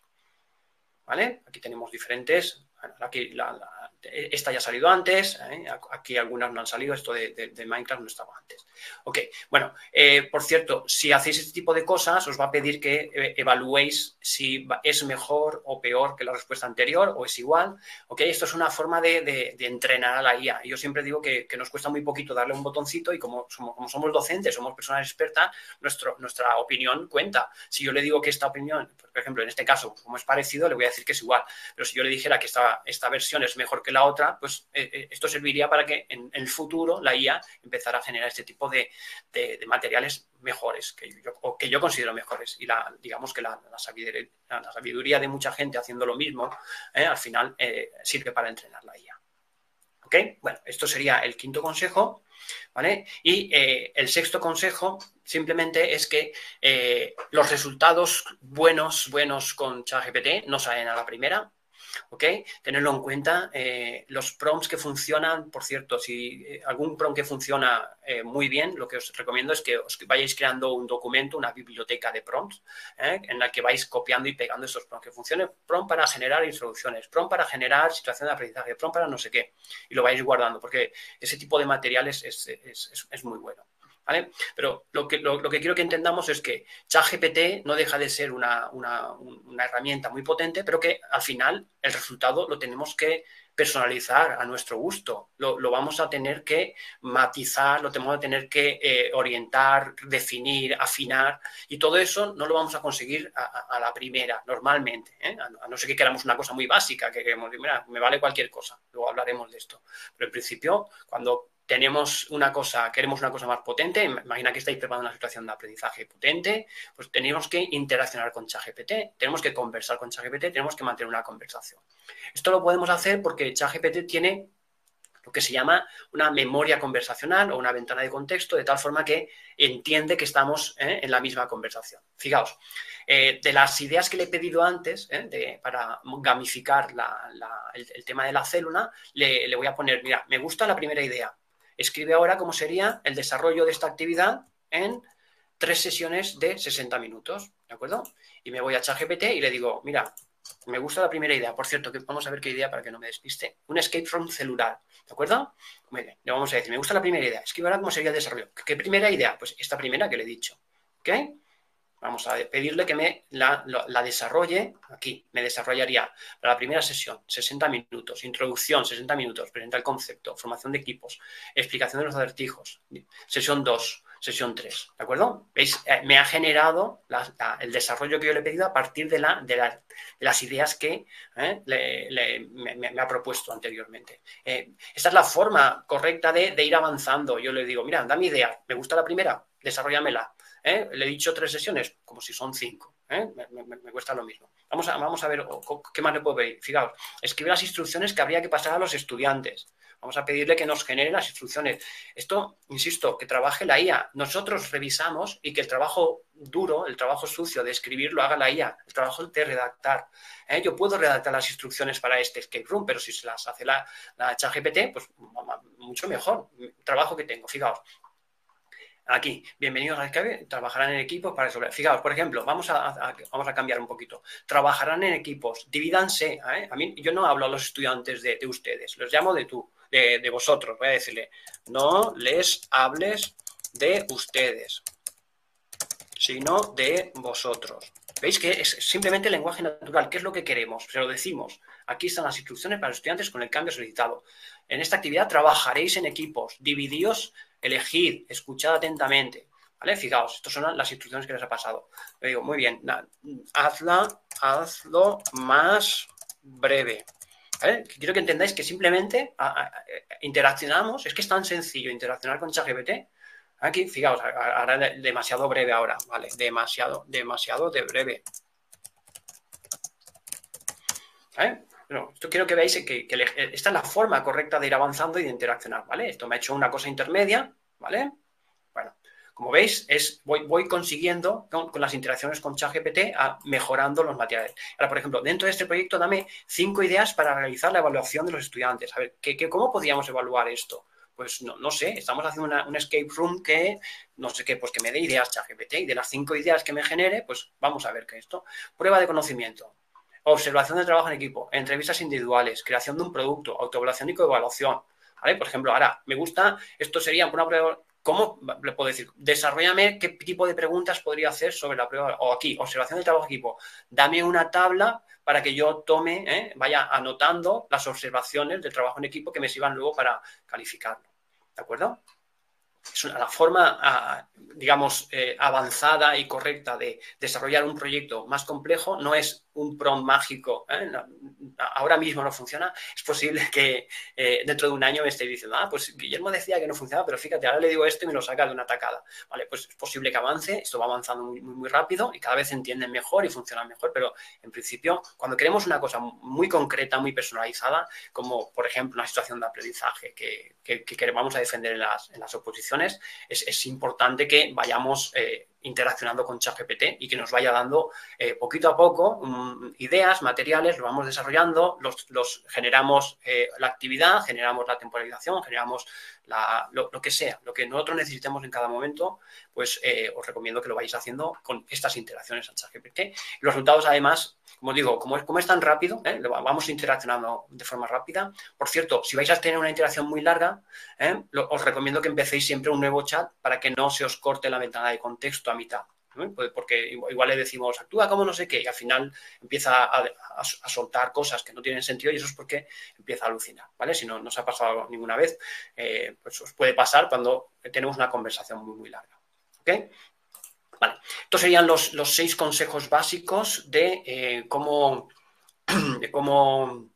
¿Vale? Aquí tenemos diferentes. Bueno, aquí la, la, esta ya ha salido antes, ¿eh? Aquí algunas no han salido, esto de, de, de Minecraft no estaba antes. Ok, bueno, eh, por cierto, si hacéis este tipo de cosas, os va a pedir que eh, evaluéis si es mejor o peor que la respuesta anterior o es igual. Ok, esto es una forma de, de, de entrenar a la I A. Yo siempre digo que, que nos cuesta muy poquito darle un botoncito y como somos, como somos docentes, somos personas expertas, nuestro, nuestra opinión cuenta. Si yo le digo que esta opinión, por ejemplo, en este caso, como es parecido, le voy a decir que es igual. Pero si yo le dijera que esta, esta versión es mejor que la otra, pues eh, esto serviría para que en, en el futuro la I A empezara a generar este tipo de, de, de materiales mejores, que yo, o que yo considero mejores. Y la, digamos que la, la, sabiduría, la sabiduría de mucha gente haciendo lo mismo, eh, al final eh, sirve para entrenar la I A. ¿Ok? Bueno, esto sería el quinto consejo, ¿vale? Y eh, el sexto consejo simplemente es que eh, los resultados buenos, buenos con ChatGPT no salen a la primera. ¿Ok? Tenerlo en cuenta. Eh, los prompts que funcionan, por cierto, si eh, algún prompt que funciona eh, muy bien, lo que os recomiendo es que os vayáis creando un documento, una biblioteca de prompts, ¿eh? En la que vais copiando y pegando estos prompts. Que funcione prompt para generar introducciones, prompt para generar situaciones de aprendizaje, prompt para no sé qué. Y lo vais guardando, porque ese tipo de materiales es, es, es, es muy bueno. ¿Vale? Pero lo que, lo, lo que quiero que entendamos es que ChatGPT no deja de ser una, una, una herramienta muy potente, pero que al final el resultado lo tenemos que personalizar a nuestro gusto. Lo, lo vamos a tener que matizar, lo tenemos que tener que eh, orientar, definir, afinar, y todo eso no lo vamos a conseguir a, a, a la primera, normalmente, ¿eh? A, a no ser que queramos una cosa muy básica, que queremos, mira, me vale cualquier cosa, luego hablaremos de esto. Pero en principio, cuando tenemos una cosa, queremos una cosa más potente, imagina que estáis preparando una situación de aprendizaje potente, pues tenemos que interaccionar con ChatGPT, tenemos que conversar con ChatGPT, tenemos que mantener una conversación. Esto lo podemos hacer porque ChatGPT tiene lo que se llama una memoria conversacional o una ventana de contexto, de tal forma que entiende que estamos ¿eh? en la misma conversación. Fijaos, eh, de las ideas que le he pedido antes, ¿eh? de, para gamificar la, la, el, el tema de la célula, le, le voy a poner, mira, me gusta la primera idea. Escribe ahora cómo sería el desarrollo de esta actividad en tres sesiones de sesenta minutos, ¿de acuerdo? Y me voy a ChatGPT y le digo, mira, me gusta la primera idea. Por cierto, que vamos a ver qué idea para que no me despiste. Un escape from celular, ¿de acuerdo? Muy bien, le vamos a decir, me gusta la primera idea. Escribe ahora cómo sería el desarrollo. ¿Qué primera idea? Pues esta primera que le he dicho, ¿ok? Vamos a pedirle que me la, la desarrolle. Aquí me desarrollaría para la primera sesión, sesenta minutos, introducción, sesenta minutos, presenta el concepto, formación de equipos, explicación de los acertijos, sesión dos, sesión tres, ¿de acuerdo? ¿Veis? Eh, me ha generado la, la, el desarrollo que yo le he pedido a partir de, la, de, la, de las ideas que eh, le, le, me, me ha propuesto anteriormente. Eh, esta es la forma correcta de, de ir avanzando. Yo le digo, mira, dame idea, me gusta la primera, desarrollámela. ¿Eh? Le he dicho tres sesiones, como si son cinco. ¿eh? Me, me, me cuesta lo mismo. Vamos a, vamos a ver oh, qué más le puedo pedir. Fijaos, escribe las instrucciones que habría que pasar a los estudiantes. Vamos a pedirle que nos genere las instrucciones. Esto, insisto, que trabaje la I A. Nosotros revisamos y que el trabajo duro, el trabajo sucio de escribir lo haga la I A. El trabajo de redactar. ¿eh? Yo puedo redactar las instrucciones para este escape room, pero si se las hace la, la ChatGPT, pues mucho mejor. El trabajo que tengo, fijaos. Aquí, bienvenidos a Skype, trabajarán en equipos para resolver. Fijaos, por ejemplo, vamos a, a, vamos a cambiar un poquito. Trabajarán en equipos, divídanse. ¿eh? A mí, yo no hablo a los estudiantes de, de ustedes, los llamo de tú, de, de vosotros. Voy a decirle, no les hables de ustedes, sino de vosotros. ¿Veis que es simplemente el lenguaje natural? ¿Qué es lo que queremos? Se lo decimos. Aquí están las instrucciones para los estudiantes con el cambio solicitado. En esta actividad trabajaréis en equipos, dividíos, elegid, escuchad atentamente. ¿Vale? Fijaos, estas son las instrucciones que les ha pasado. Le digo, muy bien, hazla, hazlo más breve. ¿Vale? Quiero que entendáis que simplemente a, a, a, interaccionamos, es que es tan sencillo interaccionar con ChatGPT. Aquí, fijaos, ahora demasiado breve ahora, ¿vale? Demasiado, demasiado de breve. ¿Vale? Bueno, esto quiero que veáis que, que esta es la forma correcta de ir avanzando y de interaccionar, ¿vale? Esto me ha hecho una cosa intermedia, ¿vale? Bueno, como veis, es, voy, voy consiguiendo con, con las interacciones con ChatGPT a, mejorando los materiales. Ahora, por ejemplo, dentro de este proyecto, dame cinco ideas para realizar la evaluación de los estudiantes. A ver, ¿qué, qué, ¿cómo podríamos evaluar esto? Pues no, no sé, estamos haciendo una, un escape room que, no sé qué, pues que me dé ideas ChatGPT y de las cinco ideas que me genere, pues vamos a ver qué es esto. Prueba de conocimiento. Observación de trabajo en equipo, entrevistas individuales, creación de un producto, autoevaluación y coevaluación. ¿Vale? Por ejemplo, ahora, me gusta, esto sería una prueba, ¿cómo le puedo decir? Desarrollame qué tipo de preguntas podría hacer sobre la prueba, o aquí, observación de trabajo en equipo. Dame una tabla para que yo tome, ¿eh? vaya anotando las observaciones del trabajo en equipo que me sirvan luego para calificarlo. ¿De acuerdo? Es una, la forma, digamos, eh, avanzada y correcta de desarrollar un proyecto más complejo. No es un prompt mágico, ¿eh? No, ahora mismo no funciona. Es posible que eh, dentro de un año me esté diciendo, ah, pues Guillermo decía que no funcionaba, pero fíjate, ahora le digo esto y me lo saca de una tacada. Vale, pues es posible que avance, esto va avanzando muy, muy, muy rápido y cada vez se entienden mejor y funcionan mejor, pero en principio, cuando queremos una cosa muy concreta, muy personalizada, como por ejemplo una situación de aprendizaje que, que, que vamos a defender en las, en las oposiciones, es, es importante que vayamos eh, interaccionando con ChatGPT y que nos vaya dando eh, poquito a poco um, ideas, materiales, lo vamos desarrollando, los, los generamos eh, la actividad, generamos la temporalización, generamos la, lo, lo que sea, lo que nosotros necesitemos en cada momento, pues eh, os recomiendo que lo vayáis haciendo con estas interacciones en ChatGPT. Los resultados, además, como digo, como es, como es tan rápido, ¿eh? vamos interaccionando de forma rápida. Por cierto, si vais a tener una interacción muy larga, ¿eh? lo, os recomiendo que empecéis siempre un nuevo chat para que no se os corte la ventana de contexto a mitad. ¿eh? Porque igual le decimos, actúa como no sé qué, y al final empieza a, a, a soltar cosas que no tienen sentido y eso es porque empieza a alucinar, ¿vale? Si no, no os ha pasado ninguna vez, eh, pues os puede pasar cuando tenemos una conversación muy, muy larga. ¿Ok? Vale, estos serían los, los seis consejos básicos de eh, cómo, de cómo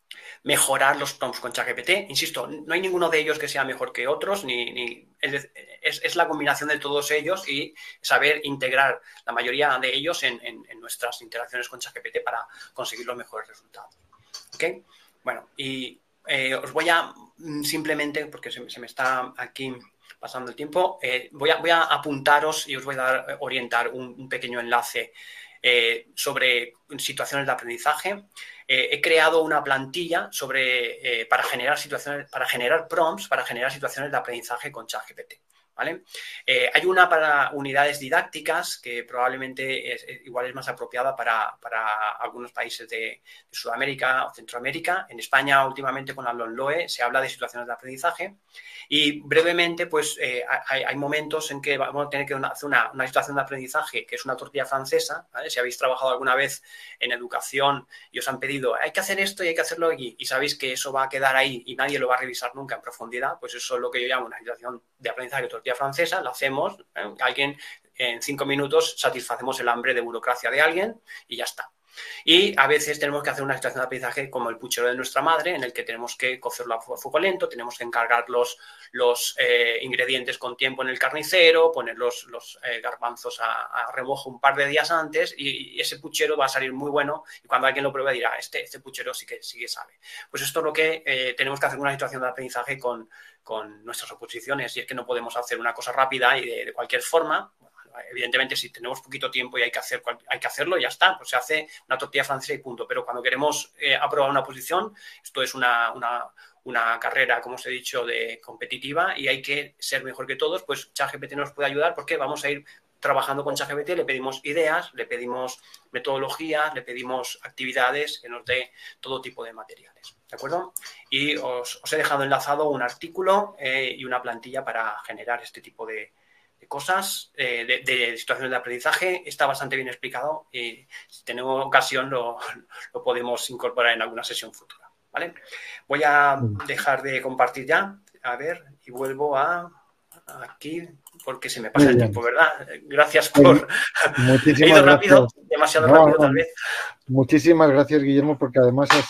mejorar los prompts con ChatGPT. Insisto, no hay ninguno de ellos que sea mejor que otros, ni, ni es, es, es la combinación de todos ellos y saber integrar la mayoría de ellos en, en, en nuestras interacciones con ChatGPT para conseguir los mejores resultados. ¿Ok? Bueno, y eh, os voy a simplemente, porque se, se me está aquí pasando el tiempo, eh, voy, a, voy a apuntaros y os voy a dar, orientar un, un pequeño enlace eh, sobre situaciones de aprendizaje. Eh, he creado una plantilla sobre, eh, para generar situaciones, para generar prompts, para generar situaciones de aprendizaje con ChatGPT. ¿Vale? Eh, hay una para unidades didácticas que probablemente es, es, igual es más apropiada para, para algunos países de, de Sudamérica o Centroamérica. En España, últimamente con la LOMLOE, se habla de situaciones de aprendizaje y brevemente, pues eh, hay, hay momentos en que vamos a tener que una, hacer una, una situación de aprendizaje que es una tortilla francesa. ¿Vale? Si habéis trabajado alguna vez en educación y os han pedido hay que hacer esto y hay que hacerlo aquí y sabéis que eso va a quedar ahí y nadie lo va a revisar nunca en profundidad, pues eso es lo que yo llamo una situación de aprendizaje tortilla francesa, la hacemos, ¿eh? Alguien en cinco minutos satisfacemos el hambre de burocracia de alguien y ya está. Y a veces tenemos que hacer una situación de aprendizaje como el puchero de nuestra madre, en el que tenemos que cocerlo a fuego lento, tenemos que encargar los, los eh, ingredientes con tiempo en el carnicero, poner los, los eh, garbanzos a, a remojo un par de días antes y, y ese puchero va a salir muy bueno y cuando alguien lo pruebe dirá, este, este puchero sí que, sí que sabe. Pues esto es lo que eh, tenemos que hacer una situación de aprendizaje con, con nuestras oposiciones y es que no podemos hacer una cosa rápida y de, de cualquier forma. Evidentemente, si tenemos poquito tiempo y hay que, hacer, hay que hacerlo, ya está, pues se hace una tortilla francesa y punto. Pero cuando queremos eh, aprobar una posición, esto es una, una, una carrera, como os he dicho, de competitiva y hay que ser mejor que todos, pues ChatGPT nos puede ayudar porque vamos a ir trabajando con ChatGPT, le pedimos ideas, le pedimos metodologías, le pedimos actividades que nos dé todo tipo de materiales. ¿De acuerdo? Y os, os he dejado enlazado un artículo eh, y una plantilla para generar este tipo de de cosas, eh, de, de situaciones de aprendizaje, está bastante bien explicado y si tenemos ocasión lo, lo podemos incorporar en alguna sesión futura, ¿vale? Voy a dejar de compartir ya, a ver, y vuelvo a aquí porque se me pasa el tiempo, ¿verdad? Gracias por... Muchísimas He ido rápido, gracias. demasiado No, rápido no. tal vez. Muchísimas gracias, Guillermo, porque además has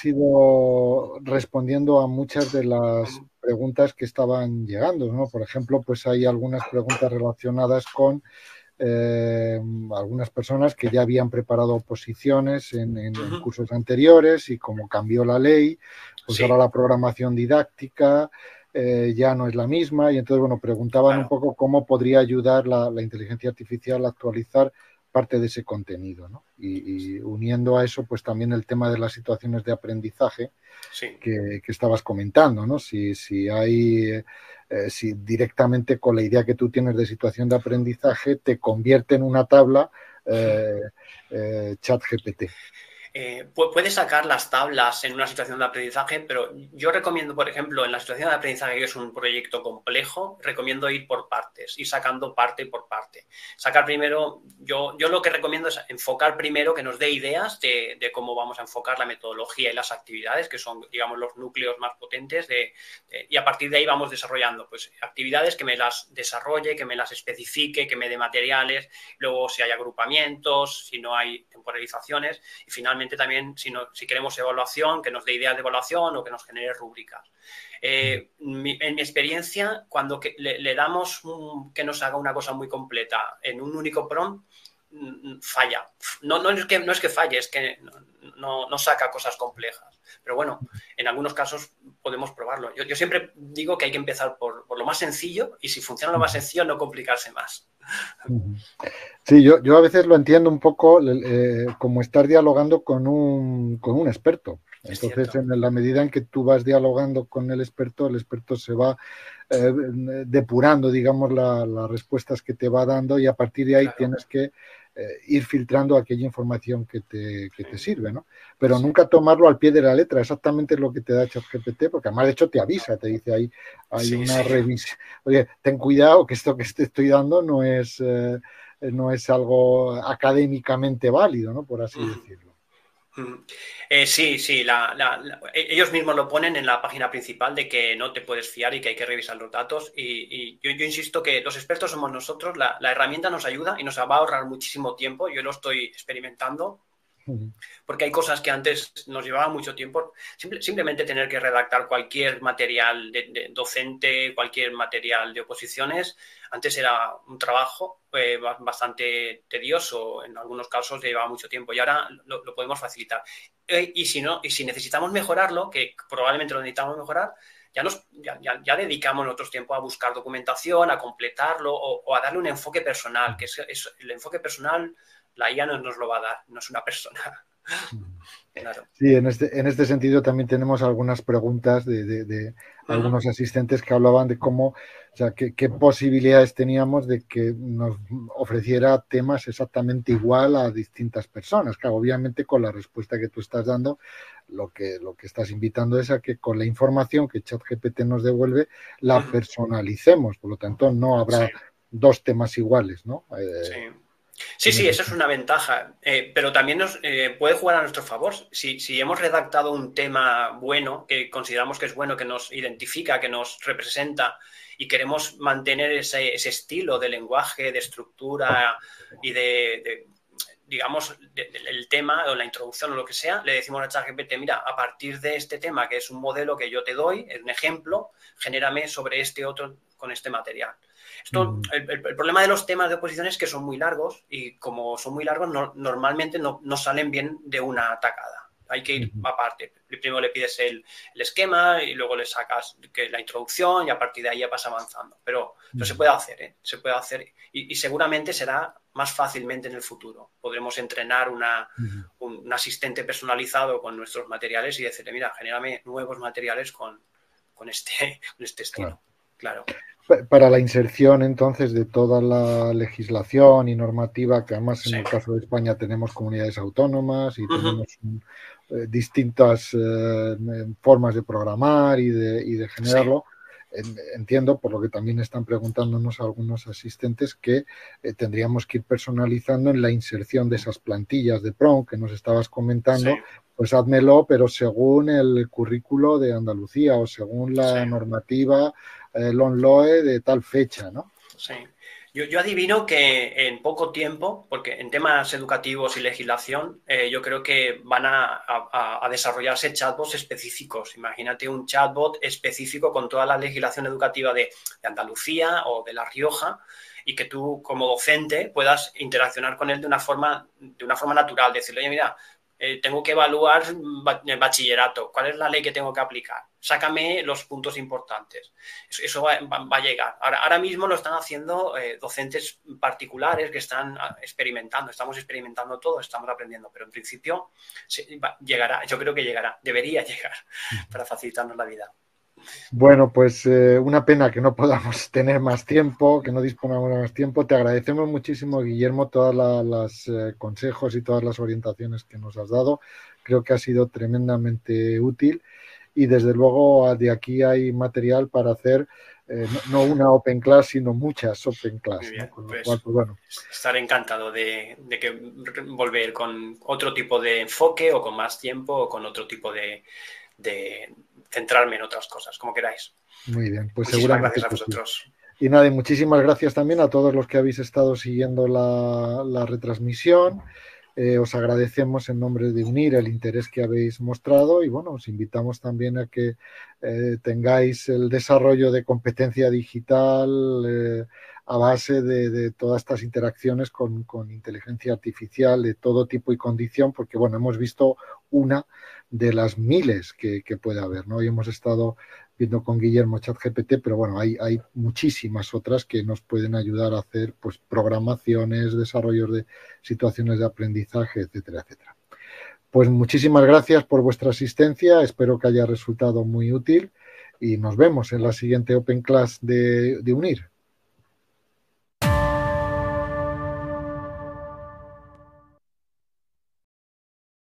ido respondiendo a muchas de las preguntas que estaban llegando, ¿no? Por ejemplo, pues hay algunas preguntas relacionadas con eh, algunas personas que ya habían preparado oposiciones en, en, en cursos anteriores y como cambió la ley, pues sí. Ahora la programación didáctica eh, ya no es la misma y entonces, bueno, preguntaban claro. un poco cómo podría ayudar la, la inteligencia artificial a actualizar parte de ese contenido, ¿no? Y, y uniendo a eso, pues también el tema de las situaciones de aprendizaje sí. que, que estabas comentando, ¿no? Si, si hay, eh, si directamente con la idea que tú tienes de situación de aprendizaje te convierte en una tabla eh, eh, ChatGPT. Eh, puede sacar las tablas en una situación de aprendizaje, pero yo recomiendo, por ejemplo, en la situación de aprendizaje, que es un proyecto complejo, recomiendo ir por partes, ir sacando parte por parte. Sacar primero, yo, yo lo que recomiendo es enfocar primero, que nos dé ideas de, de cómo vamos a enfocar la metodología y las actividades, que son, digamos, los núcleos más potentes, de, de, y a partir de ahí vamos desarrollando pues, actividades que me las desarrolle, que me las especifique, que me dé materiales, luego si hay agrupamientos, si no hay temporalizaciones, y finalmente también si, no, si queremos evaluación, que nos dé ideas de evaluación o que nos genere rúbricas. Eh, mi, en mi experiencia, cuando que, le, le damos un, que nos haga una cosa muy completa en un único prompt, falla. No, no, es que, no es que falle, es que no, no, no saca cosas complejas. Pero bueno, en algunos casos podemos probarlo. Yo, yo siempre digo que hay que empezar por, por lo más sencillo y si funciona lo más sencillo, no complicarse más. Sí, yo, yo a veces lo entiendo un poco eh, como estar dialogando con un, con un experto. Entonces, en la medida en que tú vas dialogando con el experto, el experto se va eh, depurando, digamos, la, las respuestas que te va dando y a partir de ahí claro. tienes que eh, ir filtrando aquella información que te, que sí. te sirve, ¿no? Pero sí. nunca tomarlo al pie de la letra, exactamente lo que te da ChatGPT, porque además de hecho te avisa, te dice ahí hay sí, una sí. revisión. Oye, ten cuidado que esto que te estoy dando no es, eh, no es algo académicamente válido, ¿no? Por así uh-huh. decirlo. Eh, sí, sí, la, la, la, ellos mismos lo ponen en la página principal de que no te puedes fiar y que hay que revisar los datos y, y yo, yo insisto que los expertos somos nosotros, la, la herramienta nos ayuda y nos va a ahorrar muchísimo tiempo, yo lo estoy experimentando porque hay cosas que antes nos llevaba mucho tiempo, Simple, simplemente tener que redactar cualquier material de, de docente, cualquier material de oposiciones, antes era un trabajo eh, bastante tedioso, en algunos casos llevaba mucho tiempo y ahora lo, lo podemos facilitar. Eh, y, si no, y si necesitamos mejorarlo, que probablemente lo necesitamos mejorar, ya, nos, ya, ya, ya dedicamos nosotros tiempo a buscar documentación, a completarlo o, o a darle un enfoque personal, que es, es el enfoque personal. La I A no nos lo va a dar, no es una persona. Claro. Sí, en este, en este sentido también tenemos algunas preguntas de, de, de uh-huh. algunos asistentes que hablaban de cómo, o sea, qué, qué posibilidades teníamos de que nos ofreciera temas exactamente igual a distintas personas. Claro, obviamente con la respuesta que tú estás dando, lo que, lo que estás invitando es a que con la información que ChatGPT nos devuelve, la uh-huh. personalicemos. Por lo tanto, no habrá sí. dos temas iguales, ¿no? Eh, sí. Sí, sí, esa es una ventaja, eh, pero también nos eh, puede jugar a nuestro favor. Si, si hemos redactado un tema bueno, que consideramos que es bueno, que nos identifica, que nos representa y queremos mantener ese, ese estilo de lenguaje, de estructura y de, de digamos, de, de, el tema o la introducción o lo que sea, le decimos a ChatGPT, mira, a partir de este tema, que es un modelo que yo te doy, es un ejemplo, genérame sobre este otro con este material. Esto, el, el, el problema de los temas de oposición es que son muy largos y como son muy largos no, normalmente no, no salen bien de una tacada. Hay que ir aparte. Primero le pides el, el esquema y luego le sacas que la introducción y a partir de ahí ya vas avanzando. Pero, pero se puede hacer, ¿eh? Se puede hacer y, y seguramente será más fácilmente en el futuro. Podremos entrenar una, un, un asistente personalizado con nuestros materiales y decirle, mira, genérame nuevos materiales con, con, este, con este estilo. Claro. claro. Para la inserción, entonces, de toda la legislación y normativa, que además en sí. el caso de España tenemos comunidades autónomas y uh-huh. tenemos eh, distintas eh, formas de programar y de, y de generarlo, sí. entiendo, por lo que también están preguntándonos algunos asistentes, que eh, tendríamos que ir personalizando en la inserción de esas plantillas de prompt que nos estabas comentando, sí. pues házmelo, pero según el currículo de Andalucía o según la sí. normativa el ONLOE de tal fecha, ¿no? Sí. Yo, yo adivino que en poco tiempo, porque en temas educativos y legislación, eh, yo creo que van a, a, a desarrollarse chatbots específicos. Imagínate un chatbot específico con toda la legislación educativa de, de Andalucía o de La Rioja, y que tú como docente puedas interaccionar con él de una forma, de una forma natural, decirle, oye, mira, eh, tengo que evaluar el bachillerato, ¿cuál es la ley que tengo que aplicar? Sácame los puntos importantes. Eso, eso va, va, va, a llegar. Ahora, ahora mismo lo están haciendo eh, docentes particulares que están experimentando, estamos experimentando todo, estamos aprendiendo, pero en principio sí, va, llegará, yo creo que llegará, debería llegar para facilitarnos la vida. Bueno, pues eh, una pena que no podamos tener más tiempo, que no dispongamos de más tiempo. Te agradecemos muchísimo, Guillermo, todos los eh, consejos y todas las orientaciones que nos has dado. Creo que ha sido tremendamente útil y desde luego de aquí hay material para hacer eh, no, no una Open Class, sino muchas Open Class. Muy bien, ¿no? Con lo pues, cual, pues bueno. Estaré encantado de, de que volver con otro tipo de enfoque o con más tiempo o con otro tipo de... de centrarme en otras cosas, como queráis. Muy bien, pues muchísimas seguramente gracias a vosotros. Sí. Y nada, y muchísimas gracias también a todos los que habéis estado siguiendo la, la retransmisión. Eh, os agradecemos en nombre de UNIR el interés que habéis mostrado y bueno, os invitamos también a que eh, tengáis el desarrollo de competencia digital eh, a base de, de todas estas interacciones con, con inteligencia artificial de todo tipo y condición, porque bueno, hemos visto una de las miles que, que puede haber, ¿no? Y hemos estado viendo con Guillermo ChatGPT, pero bueno, hay, hay muchísimas otras que nos pueden ayudar a hacer pues programaciones, desarrollos de situaciones de aprendizaje, etcétera, etcétera. Pues muchísimas gracias por vuestra asistencia, espero que haya resultado muy útil y nos vemos en la siguiente Open Class de, de UNIR.